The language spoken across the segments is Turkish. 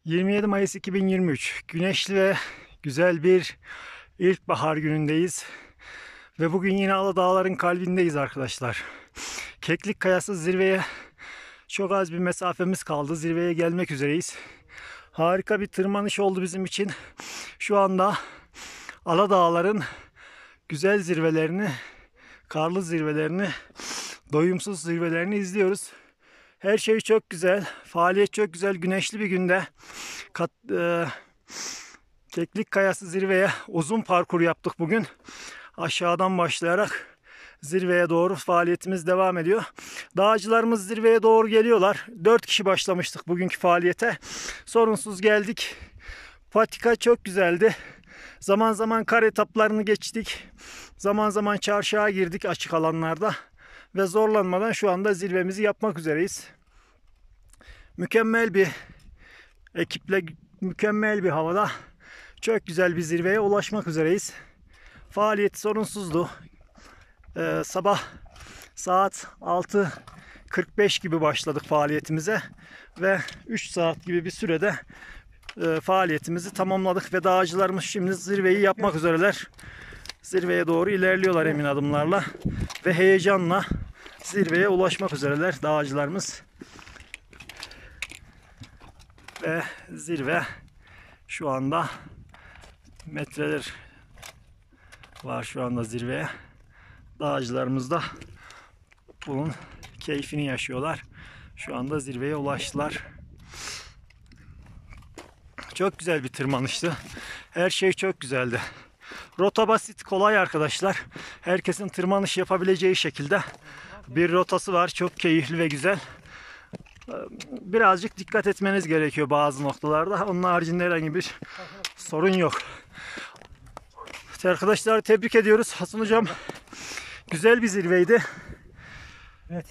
27 Mayıs 2023 güneşli ve güzel bir ilkbahar günündeyiz. Ve bugün yine Aladağların kalbindeyiz arkadaşlar. Keklik Kayası zirveye çok az bir mesafemiz kaldı. Zirveye gelmek üzereyiz. Harika bir tırmanış oldu bizim için. Şu anda Aladağların güzel zirvelerini, karlı zirvelerini, doyumsuz zirvelerini izliyoruz. Her şey çok güzel. Faaliyet çok güzel. Güneşli bir günde Keklik Kayası zirveye uzun parkur yaptık bugün. Aşağıdan başlayarak zirveye doğru faaliyetimiz devam ediyor. Dağcılarımız zirveye doğru geliyorlar. 4 kişi başlamıştık bugünkü faaliyete. Sorunsuz geldik. Patika çok güzeldi. Zaman zaman kar etaplarını geçtik. Zaman zaman çarşıya girdik açık alanlarda. Ve zorlanmadan şu anda zirvemizi yapmak üzereyiz. Mükemmel bir ekiple, mükemmel bir havada çok güzel bir zirveye ulaşmak üzereyiz. Faaliyet sorunsuzdu. Sabah saat 6:45 gibi başladık faaliyetimize ve 3 saat gibi bir sürede faaliyetimizi tamamladık ve dağcılarımız şimdi zirveyi yapmak üzereler. Zirveye doğru ilerliyorlar emin adımlarla ve heyecanla zirveye ulaşmak üzereler dağcılarımız. Ve zirve şu anda metreler var şu anda zirveye. Dağcılarımız da bunun keyfini yaşıyorlar. Şu anda zirveye ulaştılar. Çok güzel bir tırmanıştı. Her şey çok güzeldi. Rota basit, kolay arkadaşlar. Herkesin tırmanış yapabileceği şekilde bir rotası var. Çok keyifli ve güzel. Birazcık dikkat etmeniz gerekiyor bazı noktalarda. Onun haricinde herhangi bir sorun yok. Arkadaşlar tebrik ediyoruz. Hasan hocam güzel bir zirveydi. Evet.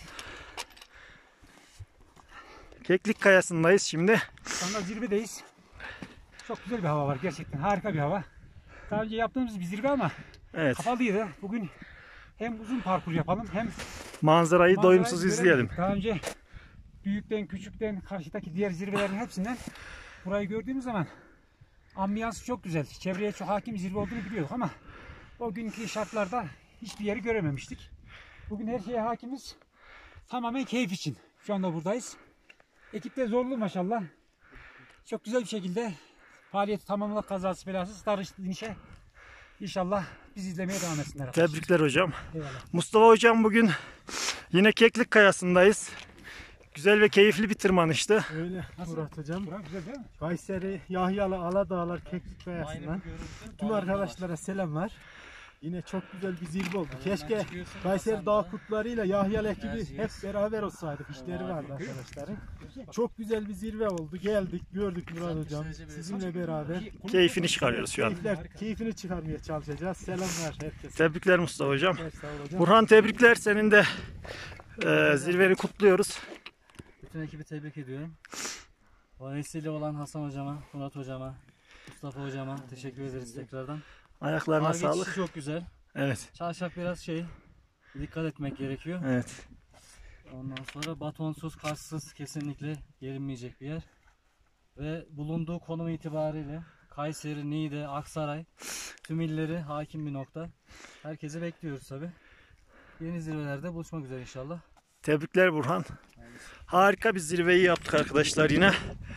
Keklik Kayası'ndayız şimdi. Şu anda zirvedeyiz. Çok güzel bir hava var. Gerçekten harika bir hava. Daha önce yaptığımız bir zirve ama evet, kapalıydı. Bugün hem uzun parkur yapalım hem manzarayı doyumsuz izleyelim. Daha önce büyükten küçükten karşıdaki diğer zirvelerin hepsinden burayı gördüğümüz zaman ambiyansı çok güzel. Çevreye çok hakim zirve olduğunu biliyorduk ama o günkü şartlarda hiçbir yeri görememiştik. Bugün her şeye hakimiz. Tamamen keyif için. Şu anda buradayız. Ekip de zorlu maşallah. Çok güzel bir şekilde faaliyeti tamamladık kazasız belasız. Darış inişe inşallah biz izlemeye devam etsinler. Tebrikler hocam. Eyvallah. Mustafa hocam bugün yine Keklik Kayası'ndayız. Güzel ve keyifli bir tırmanıştı. Öyle Murat hocam. Burak güzel değil mi? Kayseri, Yahyalı, Aladağlar, Keklik Kayası'ndan tüm arkadaşlara selamlar. Yine çok güzel bir zirve oldu. Keşke Kayseri Dağ Kurtları'yla Yahyalı ekibi hep beraber olsaydık. İşleri vardı arkadaşların. Çok güzel bir zirve oldu. Geldik, gördük Murat hocam. Sizinle beraber. Keyfini çıkarıyoruz şu an. Keyfini çıkarmaya çalışacağız. Selamlar herkese. Tebrikler Mustafa hocam. Sağ ol hocam. Burhan tebrikler. Senin de zirveni kutluyoruz. Bütün ekibi tebrik ediyorum. O vesile olan Hasan hocama, Murat hocama, Mustafa hocama teşekkür ederiz tekrardan. Ayaklarına Ağır sağlık. geçişi çok güzel. Evet. Çarşaf biraz dikkat etmek gerekiyor. Evet. Ondan sonra batonsuz, karsız kesinlikle gelinmeyecek bir yer. Ve bulunduğu konum itibariyle Kayseri, Niğde, Aksaray tüm illeri hakim bir nokta. Herkesi bekliyoruz tabi. Yeni zirvelerde buluşmak üzere inşallah. Tebrikler Burhan. Harika bir zirveyi yaptık arkadaşlar yine.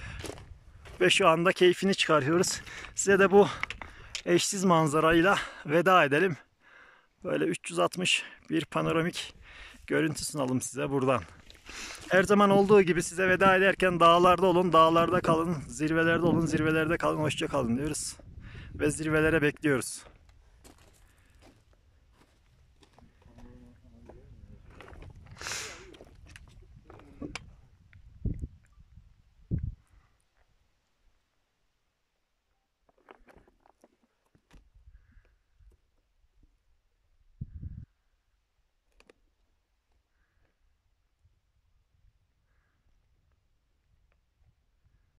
Ve şu anda keyfini çıkarıyoruz. Size de bu eşsiz manzarayla veda edelim. Böyle 360 bir panoramik görüntü sunalım size buradan. Her zaman olduğu gibi size veda ederken dağlarda olun, dağlarda kalın, zirvelerde olun, zirvelerde kalın, hoşça kalın diyoruz. Ve zirvelere bekliyoruz.